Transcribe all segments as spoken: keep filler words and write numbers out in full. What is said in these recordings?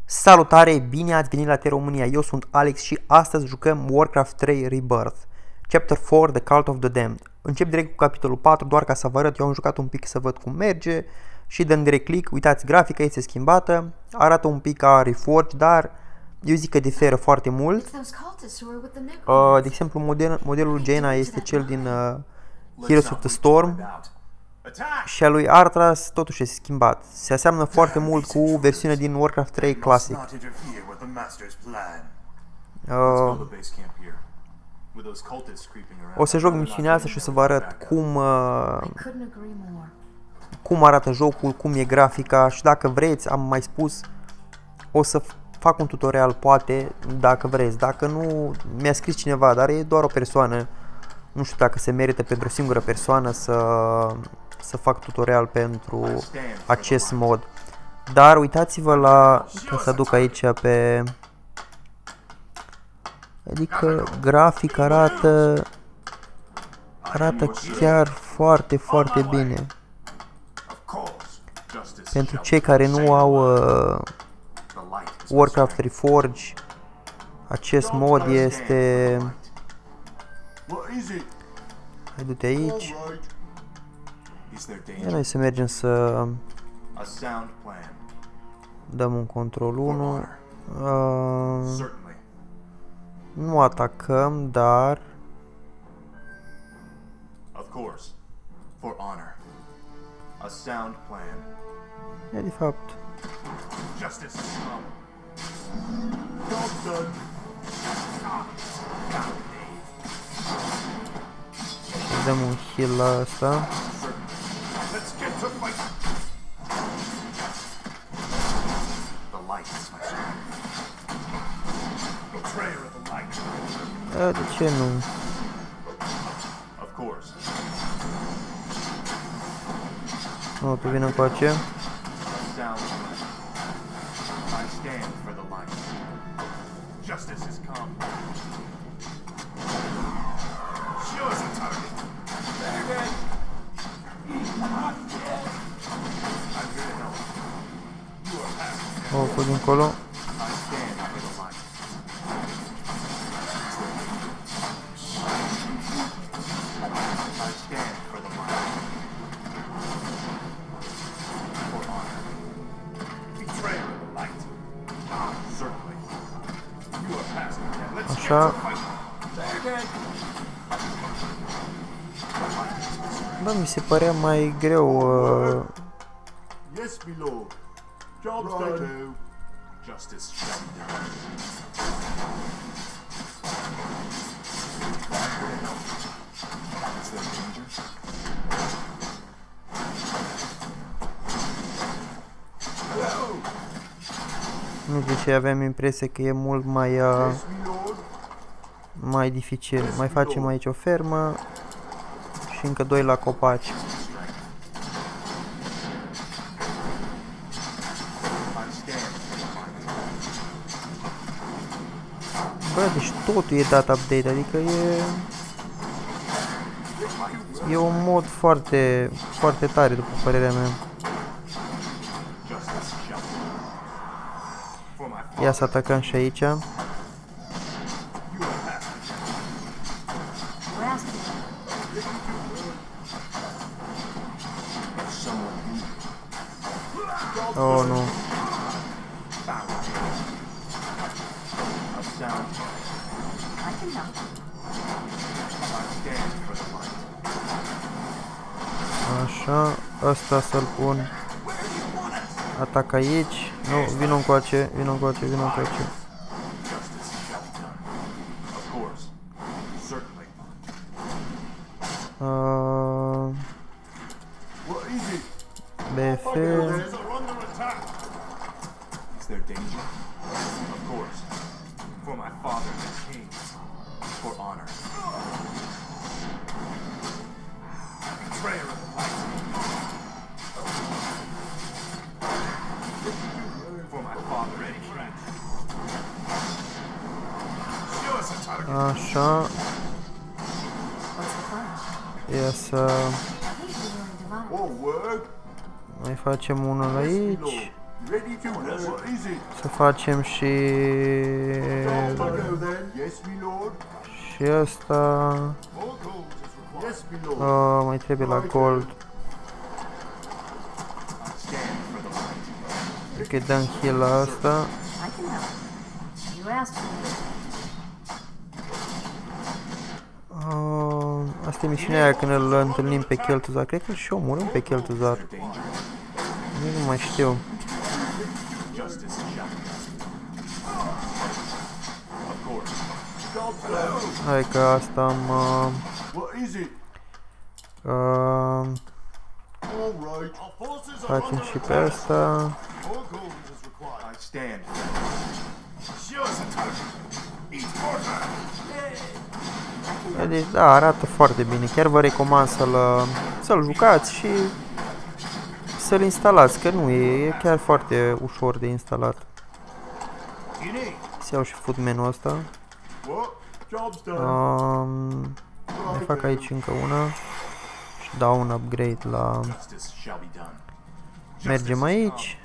Salutare, bine ați venit la T-România, eu sunt Alex și astăzi jucăm Warcraft trei Rebirth, Chapter patru, The Cult of the Damned. Încep direct cu capitolul patru, doar ca să vă arăt, eu am jucat un pic să văd cum merge și dăm direct click, uitați, grafica este schimbată, arată un pic ca Reforged, dar eu zic că diferă foarte mult. Uh, de exemplu, model, modelul Jaina este cel din uh, Heroes of the Storm. Și a lui Arthas totuși este schimbat. Se aseamnă foarte mult cu versiunea din Warcraft trei Classic. Uh, o să joc misiunea asta și o să vă arăt cum, uh, cum arată jocul, cum e grafica și dacă vreți, am mai spus, o să fac un tutorial poate, dacă vreți. Dacă nu, mi-a scris cineva, dar e doar o persoană. Nu știu dacă se merită pentru o singură persoană să... să fac tutorial pentru acest mod. Dar uitați-vă la, ca să aduc aici pe, adică grafic arată arată chiar foarte, foarte bine. Pentru cei care nu au uh, Warcraft Reforged, acest mod este, hai du-te aici. Ia noi să mergem să dăm un control unu. Uh, nu atacăm, dar e de fapt dăm un heal la asta. A, de ce nu? Nu, tu vine încoace. O, cu dincolo. Așa. Bă, mi se părea mai greu. Uh... Nu știu de ce aveam impresia că e mult mai uh, mai dificil. Mai facem aici o fermă și încă doi la copaci. Bă, deci totul e dat update, adică e e un mod foarte foarte tare după părerea mea. Ia să atacăm și aici. Oh, nu. Așa, ăsta să-l pun. Atac aici. Nu, vino încoace, vino încoace, vino încoace. Uh, B F. Așa. Ia să... mai facem unul aici. Ready to learn. What is it? Să facem și... I'll go then. Yes, my lord. Și ăsta... All gold is required. Yes, my lord. Uh, mai trebuie la gold. Stand for the light. Ok, dăm heal la asta. I can help. You asked for it. Uh, asta e misiunea aia când îl întâlnim pe Kel'Thuzar. Cred că și omorâm pe Kel'Thuzar. Nu mai știu. Justice shall be done. Of course. Job's done. Hai că asta am... Uh, What is it? uh, All right. Our forces are facem under și pe asta. All gold is required. I stand. Sure, Satan. Eat mortar. Deci da, arată foarte bine. Chiar vă recomand să-l să-l jucați și să-l instalați, că nu e, e chiar foarte ușor de instalat. Să iau și footman-ul ăsta. What? Job's done. Um, mai fac aici încă una și dau un upgrade la... Justice shall be done. Mergem aici.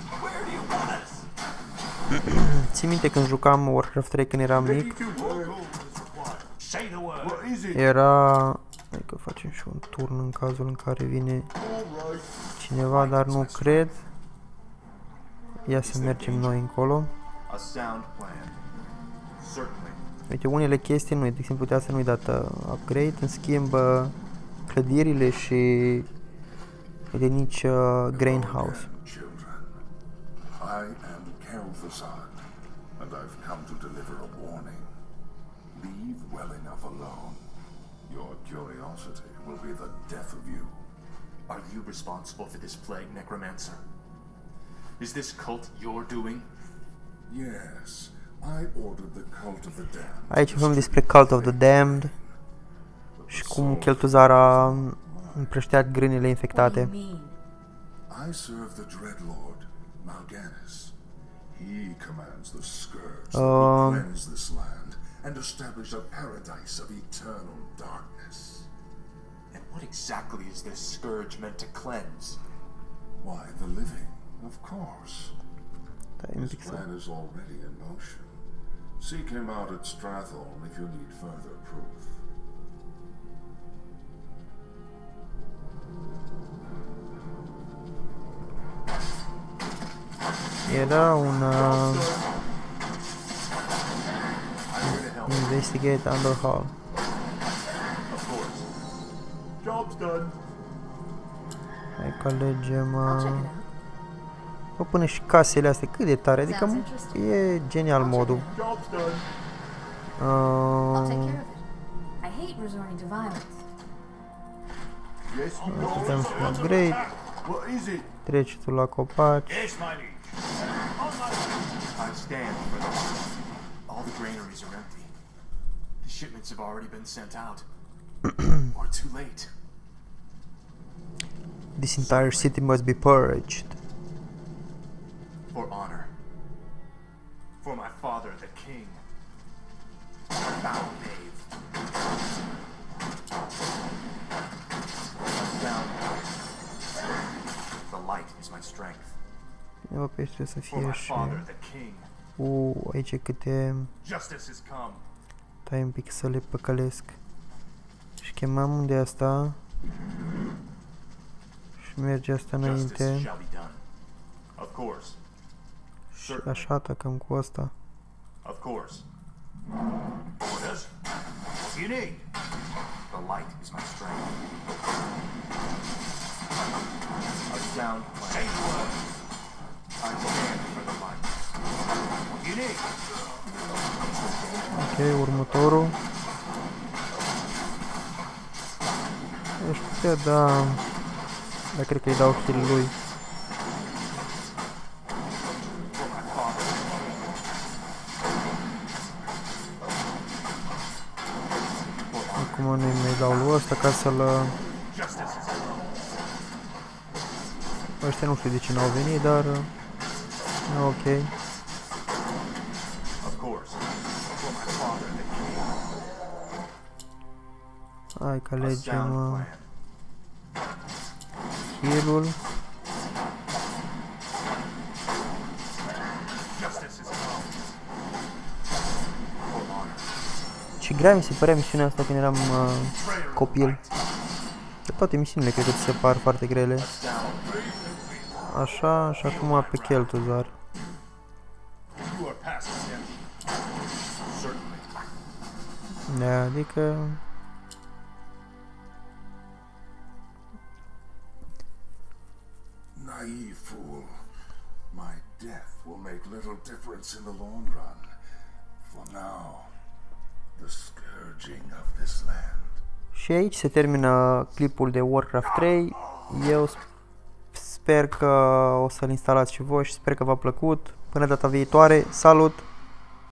Țin minte când jucam Warcraft trei când eram mic, Say the word. What is it? era... Hai că facem și un turn în cazul în care vine All right. cineva, dar nu cred. Ia să mergem noi încolo. A sound plan. Certainly. Uite, unele chestii nu, de exemplu, de asta nu-i dată upgrade, în schimb uh, clădirile și uite, nici uh, grain house. Children, I am Kel'Thuzar, and I've come to deliver a warning. Leave well enough alone. Your curiosity will be the death of you. Are you responsible for this plague, Necromancer? Is this cult your doing? Yes, I ordered the cult of the damned. Aici vorbim despre Cult of the Damned și cum Kel'Thuzar a împrăștiat grânile What do infectate. you mean? I serve the Dreadlord, Mal'Ganis. He commands the scourge that will Um. cleanse this land and establish a paradise of eternal darkness. And what exactly is this scourge meant to cleanse? Why, the living, of course. Stai un His pic să... plan is already in motion. Seek him out at Stratholme if you need further proof. Era un uh, investigate Underhall. Of course. Job's done. Hai că alegem... I'll check Uh, it out. o pune și casele astea, cât de tare, adică m- e genial modul. Job's done. I'll take Uh, care of it. I hate resorting to violence. Yes, my lord. dăm și un upgrade, What is it? treci tu la copaci. Yes, my liege. I stand for the All the granaries are empty. The shipments have already been sent out. Or too late. This entire city must be purged. For honor. For my father, the king. Foul knave. Down. The light is my strength. Cineva pe aici trebuie să For fie my și... father, the king. U, aici câte... Justice has come. Tai un pic să le păcălesc. Și chemam unde e asta. Și merge asta Justice înainte. shall be done. Of course. Și Certainly. așa atacăm cu asta. Of course. Orders? What do you need? The light is my strength. A sound plan. Say the word. I stand for the light. What do you need? Ok, următorul. Aș putea da... Dar cred că îi dau heal lui. For my father. Acum nu-i mai dau lui ăsta ca să-l... Justice is come. Ăștia nu știu de ce n-au venit, dar... uh, Ok. Of course. For my father, the king. Hai că A alegem sound uh, plan. heal-ul. Ce grea mi se părea misiunea asta când eram uh, copil. De toate misiunile cred că ți se par foarte grele. Așa, și acum pe Kel'Thuzad. You are past him. Certainly. Da, adică... Naive fool. My death will make little difference in the long run. For now, the scourging of this land. Și aici se termină clipul de Warcraft trei. Eu sper că o să-l instalați și voi și sper că v-a plăcut. Până data viitoare, salut!